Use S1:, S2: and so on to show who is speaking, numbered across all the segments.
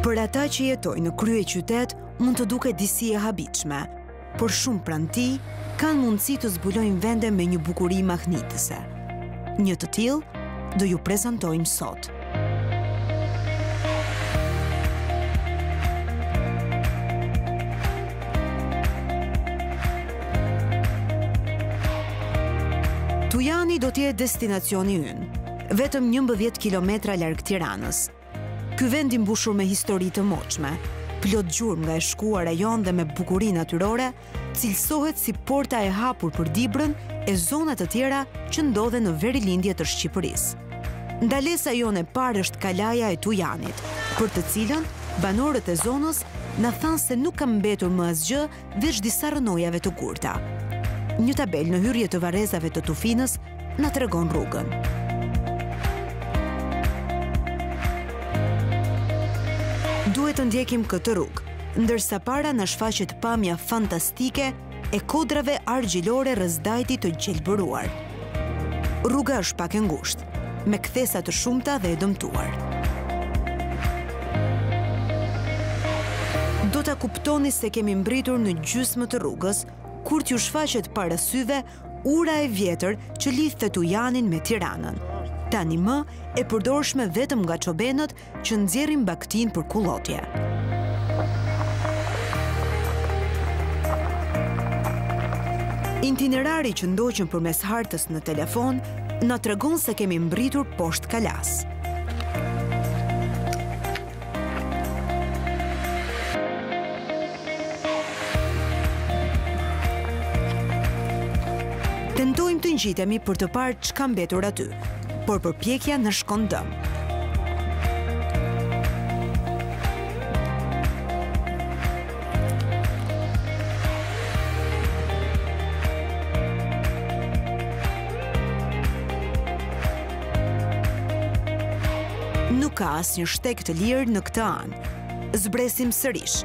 S1: Për ata që jetojnë në krye qytet, mund të duket disi e habitshme, por shumë pranë tij kanë mundësi të zbulojnë vende me një bukuri mahnitëse. Një të tillë do ju prezantojmë sot. Tujani do t'jetë destinacioni ynë, vetëm 11 kilometra larg Tiranës. Ky vend i mbushur me histori të moçme, plot gjurmë nga e shkuar rajon dhe me bukuri natyrore, cilësohet si porta e hapur për Dibrën e zona të tjera që ndodhen në verilindje të Shqipërisë. Ndalesa jone e parë është kalaja e Tujanit, për të cilën banorët e zonës na thanë se nuk ka mbetur më asgjë veç disa rënojave të kurta. Një tabel në hyrje të varrezave të Tufinës na tregon rrugën. Duhet të ndjekim këtë rrugë, ndërsa para na shfaqet pamja fantastike e kodrave argjilore rrëzdajti të gjelbëruar. Rruga është pak e ngushtë, me kthesa të shumta dhe e dëmtuar. Do ta kuptoni se kemi mbritur në gjysmë të rrugës, kur t'ju shfaqet para syve ura e vjetër që lidhte Tujanin me Tiranën. Tani më e përdorshme vetëm nga çobenët që nxjerrin baktin për kullotje. Itinerari që ndoqën përmes hartës në telefon na tregon se kemi mbritur poshtë kalas. Tentojmë të ngjitemi për të parë ç'ka mbetur aty, por përpjekja na shkon dëm. Nuk ka asnjë shteg të lirë në këtë anë. Zbresim sërish.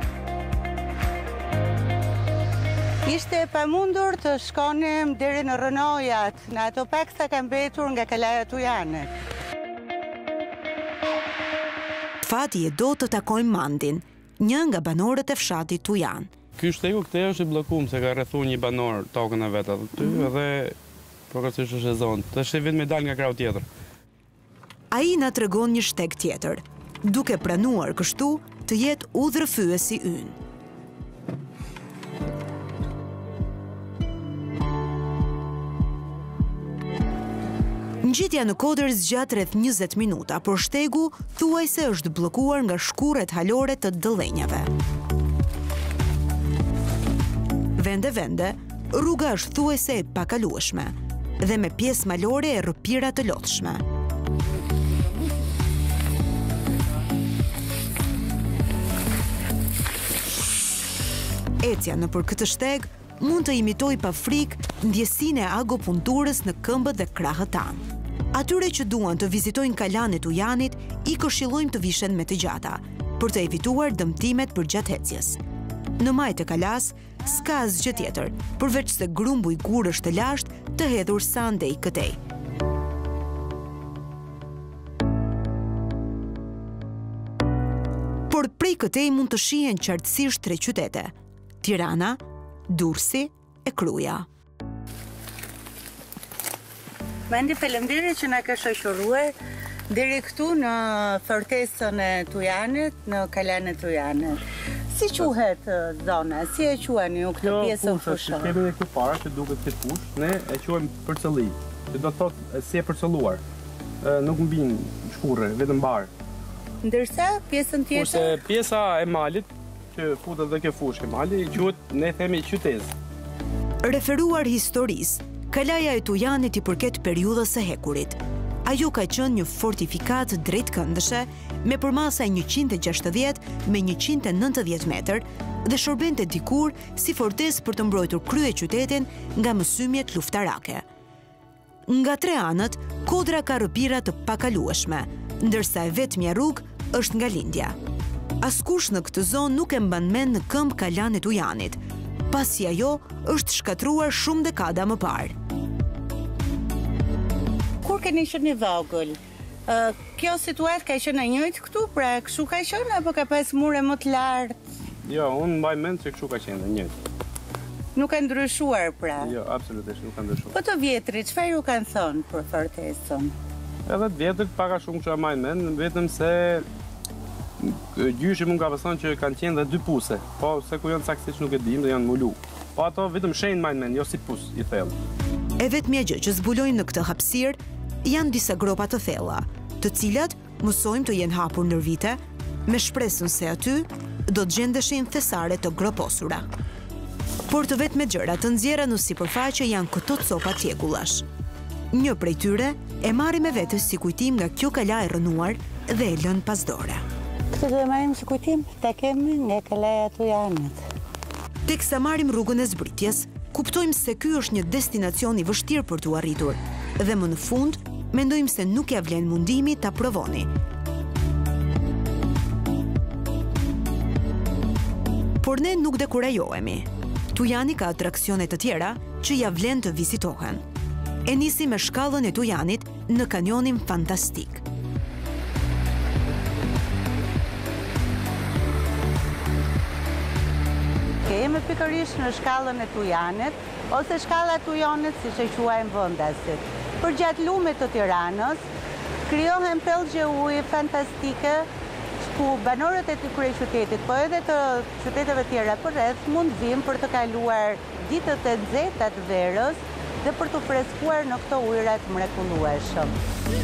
S2: Ishte e pamundur të shkonim deri në rënojat, në ato pak sa ka mbetur nga kalaja Tujanit.
S1: Fati e do të takojmë Mandin, një nga banorët e fshatit Tujan.
S3: Ky shtegu këtej është i bllokuar se ka rrethuar një banor tokën e vet aty dhe progresisht është e zonë. Tash vetëm me dal nga krau tjetër.
S1: Ai na tregon një shteg tjetër, duke pranuar kështu të jetë udhërfyesi ynë. Ngjitja në Kodër zgjat rreth 20 minuta, por shtegu thuajse është bllokuar nga shkurret halore të dëllenjave. Vende, rruga është thuajse e pakalueshme dhe me pjesë malore e rrëpira të lodhshme. Ecja nëpër këtë shteg mund të imitoj pa frikë ndjesinë e agopunturës në këmbët dhe krahët tanë. Atyre që duan të vizitojnë kalan e Tujanit, i këshillojmë të vishen me të gjata, për të evituar dëmtimet për gjatë ecjes. Në majtë të kalas, s'ka asgjë tjetër, përveç se grumbu i gurësh të lashtë të hedhur sa andej këtej. Por prej këtej mund të shihen qartësisht 3 qytete: Tirana, Durrësi e Kruja.
S2: Mendi faleminderit që na ka shoqëruar deri këtu në fortesën e Tujanit, në kalan e Tujanit. Si quhet zona? Si e quani ju këtë pjesë fushë?
S3: Kemi këtu para që duket si fushë, ne e quajmë përcëlli, që do të thotë si e përcëlluar. Nuk mbin shkurre, vetëm bar.
S2: Ndërsa pjesën tjetër?
S3: Kurse pjesa e malit që futet dhe kjo fushë e malit, quhet ne themi qytez.
S1: Referuar historisë, kalaja e Tujanit i përket periudhës së hekurit. Ajo ka qenë një fortifikat drejtkëndëshe me përmasaj 160 me 190 metër dhe shërbente dikur si fortesë për të mbrojtur krye qytetin nga mësymjet luftarake. Nga 3 anët, kodra ka rrëpira të pakalueshme, ndërsa e vetmja rrugë është nga lindja. Askush në këtë zonë nuk e mban mend në këmbë kalan e Tujanit, pasi ajo është shkatruar shumë dekada më parë.
S2: Kur keni qenë i vogël, Kjo situatë ka qenë e njëjtë këtu, pra kështu ka qenë apo ka pas mure më të lartë?
S3: Jo, unë mbaj mend se kështu ka qenë, njëjtë.
S2: Nuk ka ndryshuar pra?
S3: Jo, absolutisht nuk ka ndryshuar.
S2: Po të vjetrit, çfarë ju kanë thonë për fortecën?
S3: Edhe të vjetrit paka shumë që mbaj mend, vetëm se gjyshi mund ka pëson që kanë qenë dhe 2 puse, po se ku janë saktësisht nuk e dim dhe janë mulu. Po ato vetëm shenjë mbajnë mend, jo si pus i thellë.
S1: E vetmja gjë që zbulojnë në këtë hapësirë janë disa gropa të thella, të cilat mësojmë të jenë hapur ndër vite, me shpresën se aty do të gjendeshin thesare të groposura. Por të vetme gjëra të nxjerra në sipërfaqe janë këto copa tjekullash. Një prej tyre e marri me vete si kujtim nga kjo kala e rënuar dhe e lën pas dore.
S2: Këtë do e marrim si kujtim, ta kemi nga kalaja Tujanit.
S1: Teksa marrim rrugën e zbritjes, kuptojmë se ky është një destinacion i vështirë për t'u arritur dhe më në fund mendojmë se nuk ja vlen mundimi ta provoni. Por ne nuk dekurajohemi. Tujani ka atraksione të tjera që ja vlen të vizitohen. E nisi me shkallën e Tujanit në kanionin fantastik.
S2: Kemi pikërisht në shkallën e Tujanit, ose shkalla Tujanit si që quajnë vendasit. Për gjatë lumit të Tiranës, krijohen pellgje uji fantastike, ku banorët e kryeqytetit, po edhe të qyteteve tjera përreth mund vinë për të kaluar ditët e nxehta të verës dhe për të freskuar në këto ujëra të mrekullueshëm.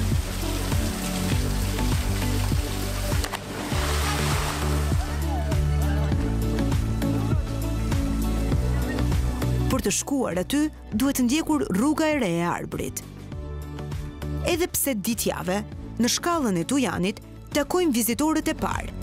S1: Për të shkuar aty, duhet ndjekur rruga e re e Arbrit. Edhe pse ditjave, në shkallën e Tujanit, takojmë vizitorët e parë.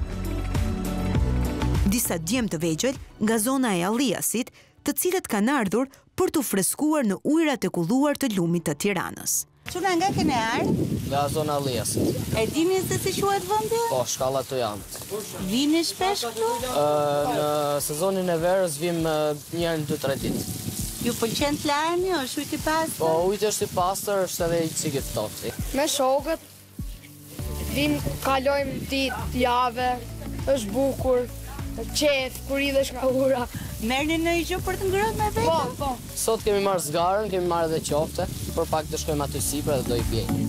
S1: Disa djemë të vegjël nga zona e Alliasit, të cilët kanë ardhur për të freskuar në ujërat e kulluar të lumit të Tiranës.
S2: Çuna nga keni ardhur?
S4: Nga zona Alliasit.
S2: E dini se si quhet vendi?
S4: Po, shkalla Tujanit.
S2: Vini shpesh këtu?
S4: Në sezonin e verës vim një herë në 2-3 ditë.
S2: Ju pëlqen të larni, është ujë i pastër?
S4: Po, ujtë është i pastër, është edhe i cikët ftohtë.
S5: Me shokët, vim kalojmë ditë, jave, është bukur, qef, kur idhesh nga ura.
S2: Merrni në gjë për të ngrënë me vete?
S5: Po, po.
S4: Sot kemi marrë zgarën, kemi marrë edhe qofte, për pak të shkojmë aty sipër dhe do i bjejmë.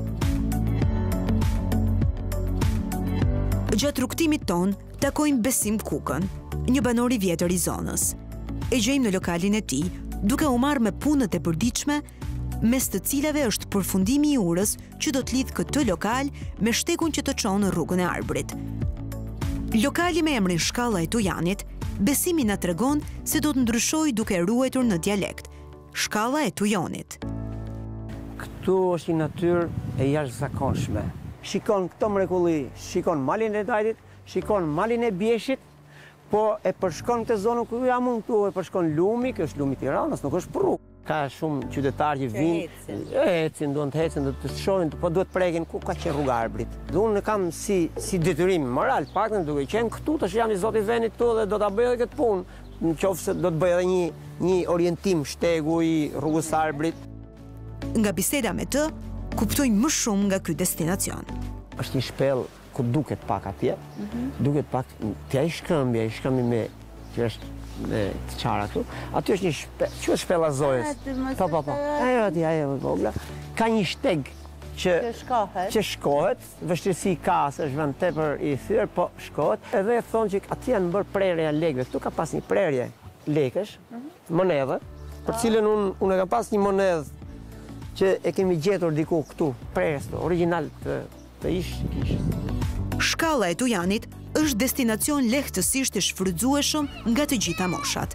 S1: Gjatë rrugtimit ton, takojmë Besim Kukën, një banor i vjetër i zonës. E gjejmë në lokalin e tij, duke u marrë me punët e përditshme, mes të cilave është përfundimi i urës që do të lidh këtë lokal me shtekun që të çon në rrugën e Arbrit. Lokali me emrin Shkalla e Tujanit, Besimi na tregon se do të ndryshojë duke ruajtur në dialekt. Shkalla e Tujanit.
S6: Këtu është një natyrë e jashtëzakonshme. Shikon këto mrekulli, shikon malin e Dajrit, shikon malin e Bjeshit, po e përshkon këtë zonë ku jam unë këtu, e përshkon lumi, kjo është lumi Tiranës, nuk është rrugë. Ka shumë qytetarë që vinë, ecin, duan të ecin, do të shohin, po duhet prekin ku ka qenë rruga Arbrit. Dhe unë kam si detyrim moral, paktën duke qenë këtu, tash jam i zoti i vendit këtu dhe do ta bëj edhe këtë punë, nëse do të bëj edhe një orientim shtegu i rrugës Arbrit.
S1: Nga biseda me të, kuptojnë më shumë nga ky destinacion.
S6: Është një shpellë ku duket pak atje, duket pak t'ja i shkëmbi me që është me të qara këtu. Aty është një që është shpella Zojës. Po. Ajo vogla. Ka një shteg që shkohet, vështirësi ka, se është vend tepër i thyrë, po shkohet. Edhe e thonë që aty janë bërë prerje lekëve. Këtu ka pas një prerje lekësh, monedhe, për cilën unë e kam pas një monedhë që e kemi gjetur diku këtu, prerjes original të ishë.
S1: Shkalla e Tujanit është destinacion lehtësisht i shfrytzueshëm nga të gjitha moshat.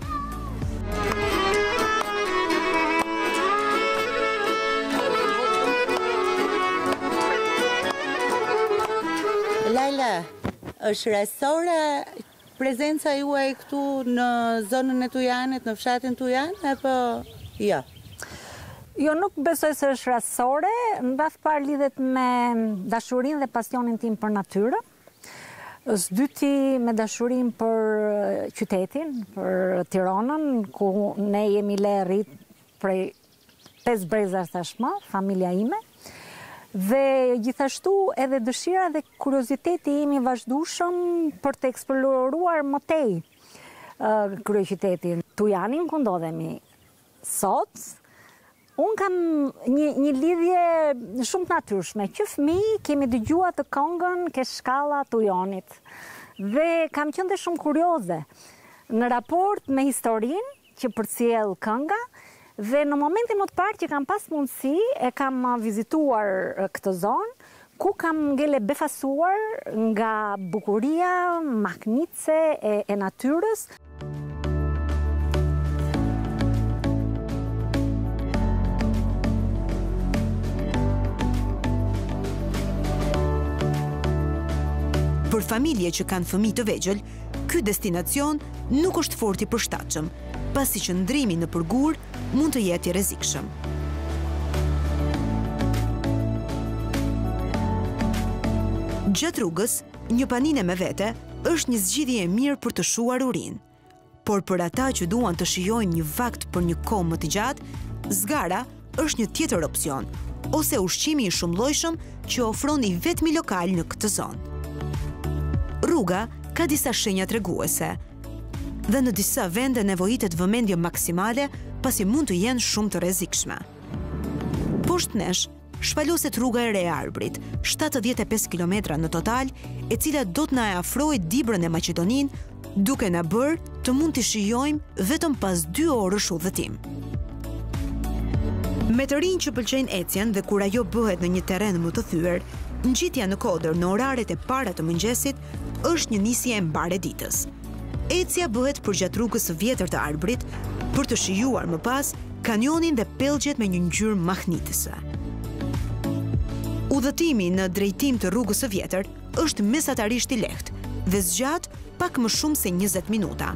S2: Laila, është rastore prezenca juaj këtu në zonën e Tujanit, në fshatin Tujan, apo jo?
S7: Jo, nuk besoj se është rastore, në rreth parë lidhet me dashurinë dhe pasionin tim për natyrë. Është dyti me dashurinë për qytetin, për Tiranën, ku ne jemi le rrit prej 5 brezash tashmë, familja ime. Dhe gjithashtu edhe dëshira dhe kurioziteti im i vazhdueshëm për të eksploruar më tej kryeqytetin. Tujanin ku ndodhemi sot, unë kam një lidhje shumë të natyrshme, që fëmijë kemi dëgjuar të këngën ke shkalla Tujanit. Dhe kam qenë dhe shumë kurioze në raport me historinë që përcjell kënga, dhe në momentin më të parë që kam pas mundësi, e kam vizituar këtë zonë, ku kam ngele befasuar nga bukuria maknice e natyrës.
S1: Për familje që kanë fëmijë të vegjël, ky destinacion nuk është fort i përshtatshëm, pasi që ndrimi në përgur mund të jetë i rrezikshëm. Gjatë rrugës, një panine me vete është një zgjidhje e mirë për të shuar urinë. Por për ata që duan të shijojnë një vakt për një kohë më të gjatë, zgara është një tjetër opsion, ose ushqimi i shumëllojshëm që ofron i vetmi lokal në këtë zonë. Rruga ka disa shenja treguese, dhe në disa vende nevojitet vëmendje maksimale pasi mund të jenë shumë të rrezikshme. Poshtë nesh, shpaloset rruga e Re e Arbrit, 75 km në total, e cila do të na e afrojë Dibrën e Maqedoninë, duke na bërë të mund të shijojmë vetëm pas 2 orësh udhëtim. Me të rinj që pëlqejnë ecjen dhe kur ajo bëhet në një terren më të thyer, ngjitja në kodër në oraret e para të mëngjesit është një nisje e mbarë ditës. Ecja bëhet përgjatë rrugës së vjetër të Arbrit për të shijuar më pas kanionin dhe pellgjet me një ngjyrë mahnitëse. Udhëtimi në drejtim të rrugës së vjetër është mesatarisht i lehtë dhe zgjat pak më shumë se 20 minuta.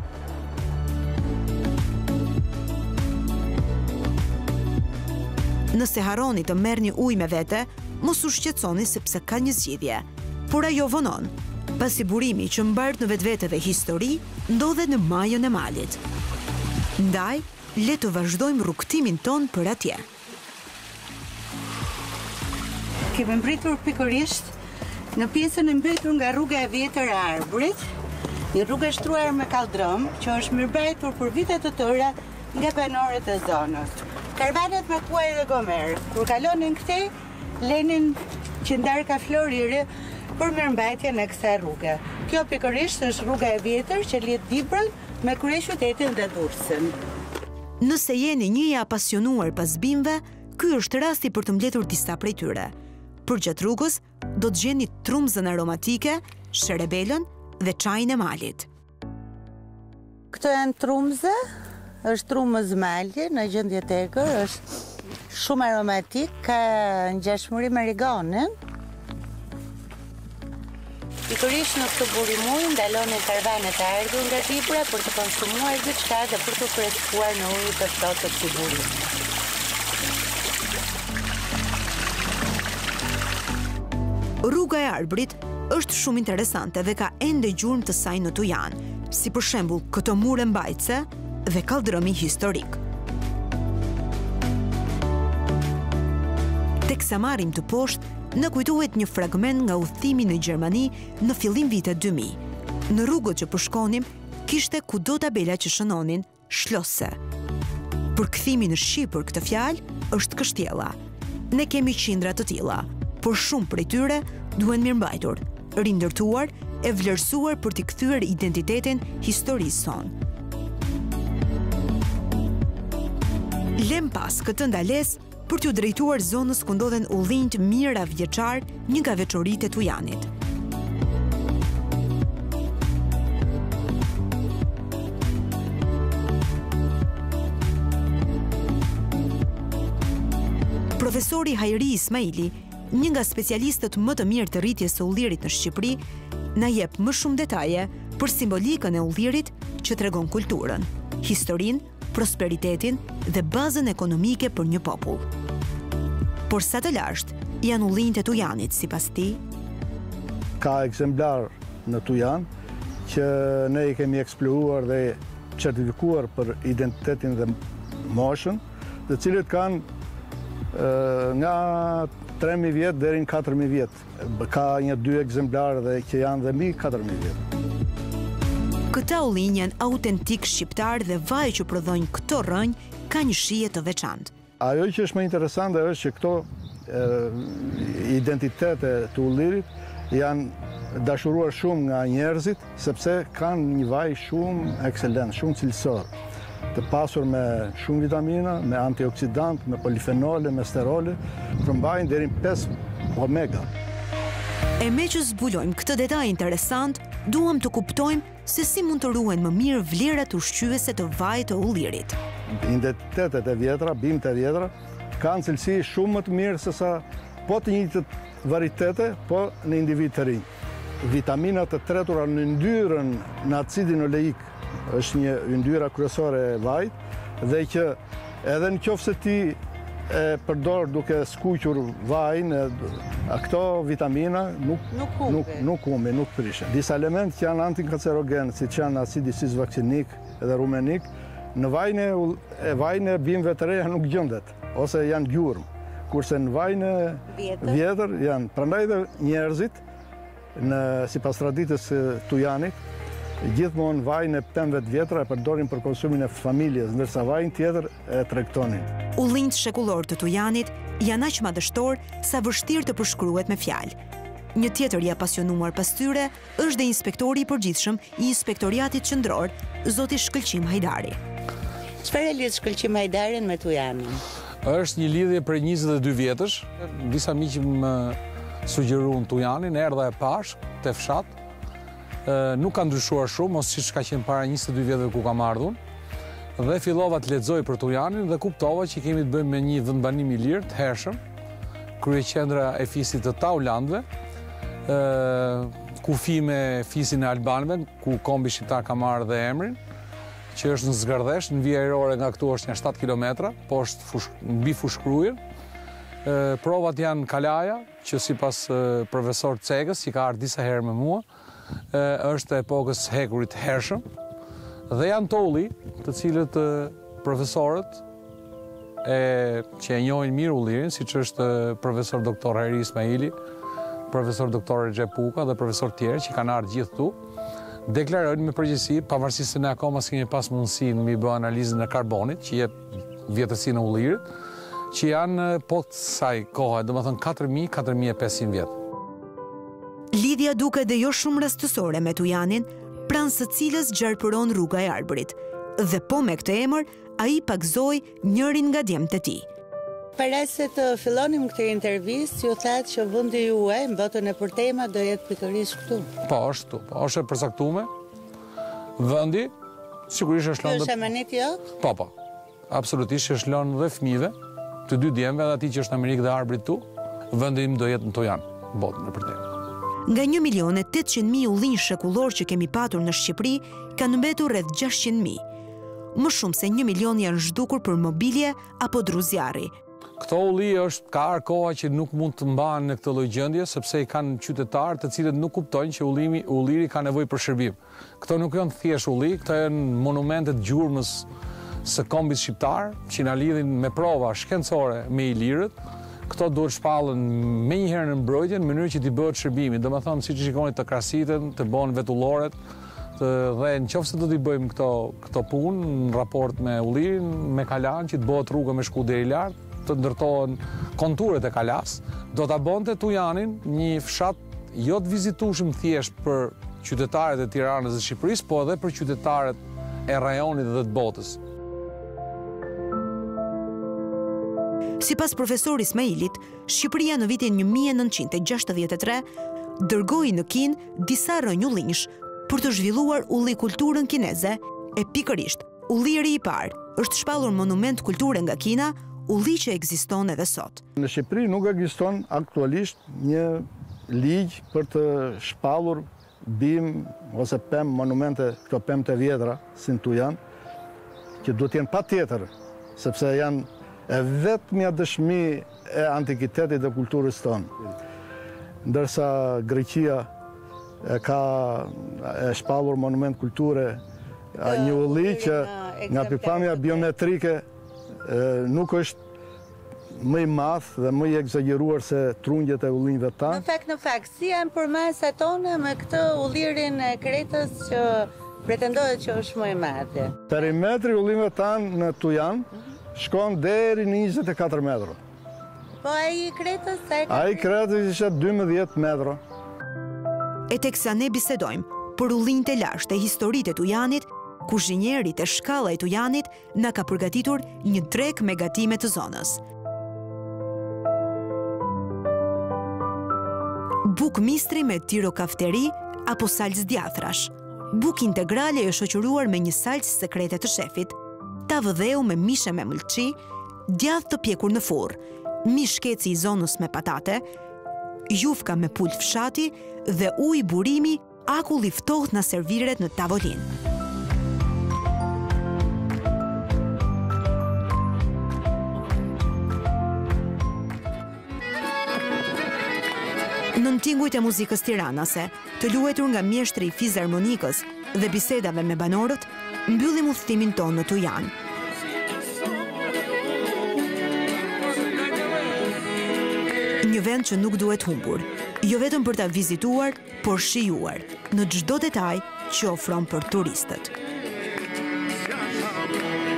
S1: Nëse harroni të merrni ujë me vete, mos u shqetësoni sepse ka një zgjidhje, por ajo vonon, pasi burimi që mbart në vetvete dhe histori ndodhet në majën e malit. Ndaj, le të vazhdojmë rrugtimin ton për atje.
S2: Kemi mbritur pikërisht në pjesën e mbetur nga rruga e vjetër e Arbrit, një rrugë e shtruar me kaldrëm që është mirëmbajtur për vite të tëra nga banorët e zonës. Karavanet me kuaj dhe gomer, kur kalonin këtej, lenin që ndarka florire për mirëmbajtjen e kësaj rruge. Kjo pikërisht është rruga e vjetër që lidh Dibrën me kryeqytetin dhe Durrësin.
S1: Nëse jeni një i apasionuar pas bimëve, ky është rasti për të mbledhur disa prej tyre. Përgjatë rrugës do të gjeni trumzën aromatike, sherebelën dhe çajin e malit.
S2: Këto janë trumze, është trumës malje në gjendje tegër, është shumë aromatik, ka ngjashmëri me rigonin. Pikërisht në këtë burimuj ndalonin karavanet e ardhur nga Dibra për të konsumuar diçka dhe për të freskuar në ujë të ftohtë të burimit.
S1: Rruga e Arbrit është shumë interesante dhe ka ende gjurmë të saj në Tujan, si për shembull këto mure mbajtëse dhe kaldrëmi historik. Teksa marrim të poshtë, në kujtohet një fragment nga udhëtimi në Gjermani në fillim vitet 2000. Në rrugët që përshkonim, kishte kudo tabela që shënonin Schlosse. Përkthimi në shqip për këtë fjalë është kështjella. Ne kemi qindra të tilla, por shumë prej tyre duhen mirëmbajtur, rindërtuar e vlerësuar për t'i kthyer identitetin historisë sonë. Lem pas këtë ndalesë për t'u drejtuar zonës ku ndodhen udhënjtë mira vjeçar, një nga veçoritë e Tujanit. Profesori Hajri Ismaili, një nga specialistët më të mirë të rritjes së ullirit në Shqipëri, na jep më shumë detaje për simbolikën e ullirit që tregon kulturën, historinë, prosperitetin dhe bazën ekonomike për një popull. Por sa të lashtë janë ullinjtë e Tujanit, sipas tij?
S8: Ka ekzemplar në Tujan që ne i kemi eksploruar dhe certifikuar për identitetin dhe moshën, të cilët kanë nga 3.000 vjetë deri në 4.000 vjetë. Ka një 2 ekzemplarë dhe që janë dhe mbi 4.000 vjetë.
S1: Këta ullinj janë autentik shqiptar dhe vaj që prodhojnë këto rrënjë ka një shije të veçantë.
S8: Ajo që është më interesante është që këto identitete të ullirit janë dashuruar shumë nga njerëzit, sepse kanë një vaj shumë ekselent, shumë cilësor, të pasur me shumë vitamina, me antioksidant, me polifenole, me sterole, përmbajnë deri në 5 omega.
S1: E me që zbulojmë këtë detaj interesant, duam të kuptojmë se si mund të ruhen më mirë vlerat ushqyese të vajit të ullirit.
S8: Identitetet e vjetra, bimët e vjetra, kanë cilësi shumë më të mirë se sa po të njëjtët varietete, po në individ të rinj. Vitaminat të tretura në yndyrën në acidin oleik është një yndyra kryesore e vajit, dhe që edhe në qoftë se ti e përdor duke skuqur vajin, këto vitamina nuk humbi, nuk prishin. Disa elementë që janë antikancerogen, si që janë acidi cisvaksinik dhe rumenik, në vajin e bimëve të reja nuk gjendet, ose janë gjurmë, kurse në vajin e vjetër janë. Prandaj dhe njerëzit, sipas traditës tujanit, gjithmonë vajin e pemëve të vjetra e përdorin për konsumin e familjes, ndërsa vajin tjetër e tregtonin.
S1: Ullinjt shekullor të tujanit janë aq madhështor sa vështirë të përshkruhet me fjalë. Një tjetër i apasionuar pas tyre është dhe inspektori i përgjithshëm i Inspektoriatit Qendror, zoti Shkëlqim Hajdari.
S2: Çfarë lidh Shkëlqim Hajdarin me tujanin?
S9: Është një lidhje prej 22 vjetësh. Disa miq më sugjeruan tujanin, erdha e pash te fshat. Nuk ka ndryshuar shumë, ose siç ka qenë para 22 vjetëve ku kam ardhur. Dhe fillova të lexoj për tujanin dhe kuptova që kemi të bëjmë me një vendbanim i lirë, të hershëm, kryeqendra e fisit të Taulandëve, kufi me fisin e Albanëve, ku kombi shqiptar ka marrë dhe emrin, që është në Zgardhesh, në vijë ajrore nga këtu është një 7 kilometra, po është mbi Fushkrujën. Provat janë kalaja, që sipas profesor Cegës, që ka ardhur disa herë me mua, është e epokës hekurit hershëm, dhe janë tolli, të cilët profesorët që e njohin mirë ullirin, siç është profesor doktor Heri Ismaili, profesor doktor Recep Puka dhe profesor tjerë që kanë ardhur gjithë këtu, deklarojnë me përgjithësi, pavarësisht se ne akoma s'kemi pas mundësinë me bë analizën e karbonit, që jep vjetërsinë e ullirit, që janë po kësaj kohe, domethënë 4.000-4.500 vjet.
S1: Lidhja duket dhe jo shumë rastësore me tujanin, pranë së cilës gjarpëron rruga e Arbërit, dhe po me këtë emër, ai pagzoi njërin nga djemtë e tij.
S2: Para se të fillonim këtë intervistë, ju thatë që vendi juaj në botën e përtema do jetë pikërisht këtu.
S9: Po, është këtu, po, është e përcaktuar. Vendi sigurisht është lënë.
S2: Është amenit jot?
S9: Po. Absolutisht është lënë dhe fëmijëve, të dy djemve dhe atij që është në Amerikë dhe Arbërit këtu. Vendi im do jetë në Tujan, botën e përtema.
S1: Nga 1.800.000 ullinj shekullor që kemi patur në Shqipëri, kanë mbetur rreth 600.000. Më shumë se 1 milion janë zhdukur për mobilje apo druzjarri.
S9: Këto ulli ka arë koha që nuk mund të mbahen në këtë lloj gjendje, sepse i kanë qytetarë të cilët nuk kuptojnë që ulliri ka nevojë për shërbim. Këto nuk janë thjesht ulli, këto janë monumentet gjurmës së kombit shqiptar, që na lidhin me prova shkencore me ilirët. Këto duhet shpallën me njëherë në mbrojtje në mënyrë që t'i bëhet shërbimi. Domethënë, siç shikoni të krasiten, të bëhen vetulloret, dhe nëse do t'i bëjmë këto punë në raport me ullirin, me kalan, që të bëhet rruga me shku deri lart, të ndërtohen konturet e kalas, do ta bënte Tujanin një fshat jo të vizitueshëm thjesht për qytetarët e Tiranës dhe Shqipërisë, po edhe për qytetarët e rajonit dhe të botës.
S1: Sipas profesor Ismailit, Shqipëria në vitin 1963 dërgoi në Kinë disa rrënjë ullinjsh për të zhvilluar ullikulturën kineze, e pikërisht ulliri i parë është shpallur monument kulture nga Kina, ulli që ekziston edhe sot.
S8: Në Shqipëri nuk ekziston aktualisht një ligj për të shpallur bim ose pemë monumente, këto pemë të vjetra, si në Tujan, që duhet jenë patjetër, sepse janë e vetmja dëshmi e antikitetit dhe kulturës tonë. Ndërsa Greqia ka shpallur monument kulture, një ulli që nga pikpamja biometrike nuk është më i madh dhe më i egzageruar se trungjet e ullinjve tanë.
S2: Në fakt, si janë përmasa tona me këtë ullirin e Kretës që pretendohet që është më i madh?
S8: Perimetri ullinjve tanë në Tujan shkon deri në 24 metra.
S2: Po ai i Kretës?
S8: Ai Kretës ishte 12 metra.
S1: E teksa ne bisedojmë për ullinjt e lashtë e historitë e Tujanit, kuzhinjerit e shkalla e Tujanit na ka përgatitur një treg me gatime të zonës. Buk mistri me tiro kafteri apo salc djathrash. Buk integrale e shoqëruar me një salc sekrete të shefit. Tavë dheu me mishe me mëlçi, djath të pjekur në furr, mish shkeci i zonës me patate, jufka me pul fshati dhe ujë burimi, akull i ftohtë në serviret në tavolinë. Në tingujt e muzikës tiranase, të luetur nga mjeshtri i fizarmonikës dhe bisedave me banorët, mbyllim udhëtimin tonë në Tujan. Një vend që nuk duhet humbur, jo vetëm për ta vizituar, por shijuar, në çdo detaj që ofron për turistët.